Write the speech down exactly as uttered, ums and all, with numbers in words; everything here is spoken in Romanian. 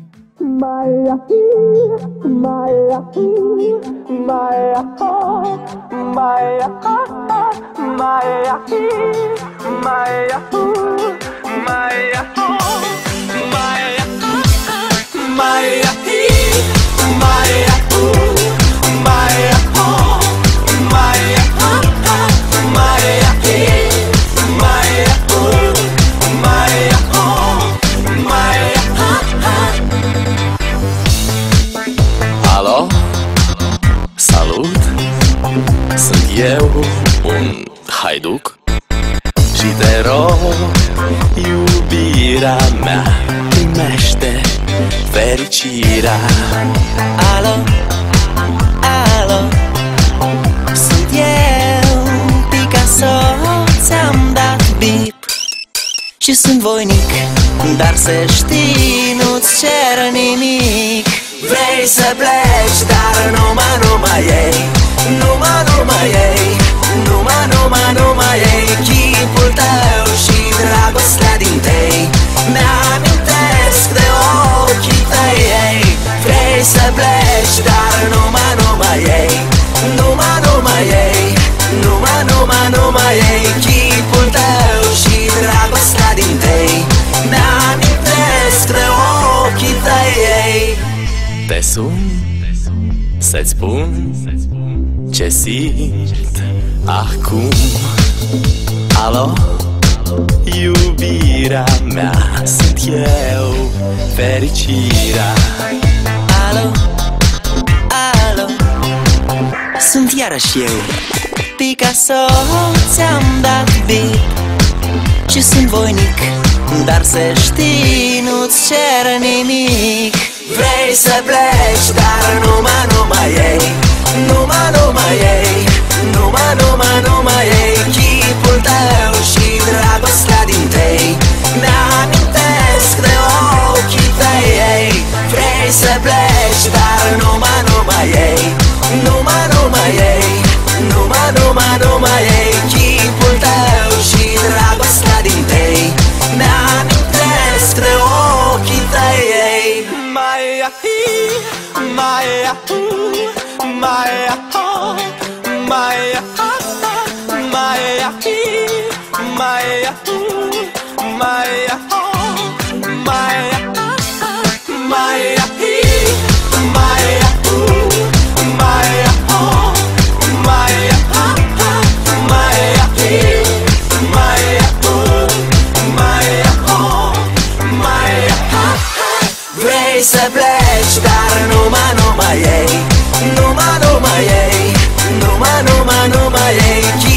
Maya, Maya, Maya, Maya, Maya, Maya, Maya, Maya, Alo? Salut! Sunt eu, un haiduc, și te rog, iubirea mea, primește fericirea. Alo, alo, sunt eu, Picasso, ți-am dat bip și sunt voinic, dar să știi, nu-ți cer nimic. Vrei să pleci, dar numai, numai ei, numai, numai ei, numai, numai, numai ei, chipul tău și dragostea din tei mi-amintesc de ochii tăi ei. Vrei să pleci, dar numai, numai ei, numai, numai ei, numai, numai, numai ei, chipul tău și dragostea din tei mi-amintesc de ochii tăi ei. Te sun să-ți spun ce simt acum. Alo? Iubirea mea, sunt eu, fericirea. Alo, alo, sunt iarăși eu, Picasso, ți-am dat bip și sunt voinic, dar să știi, nu-ți cer nimic. Vrei să pleci, dar numai, numai ei, numai, numai ei, numai, numai, numai ei, chipul tău și dragostea din tei mi-amintesc de ochii tăi ei. Vrei să pleci, dar numai, numai ei, numai, numai ei, numai, numai, numai ei, chipul tău și dragostea din tei mi-amintesc de ochii tăi ei. Maya, Maya, Maya, Maya, Maya, Maya, Maya, Maya, Maya, Vrei să pleci, dar numai, numai ei, numai, numai ei, numai, numai, numai ei.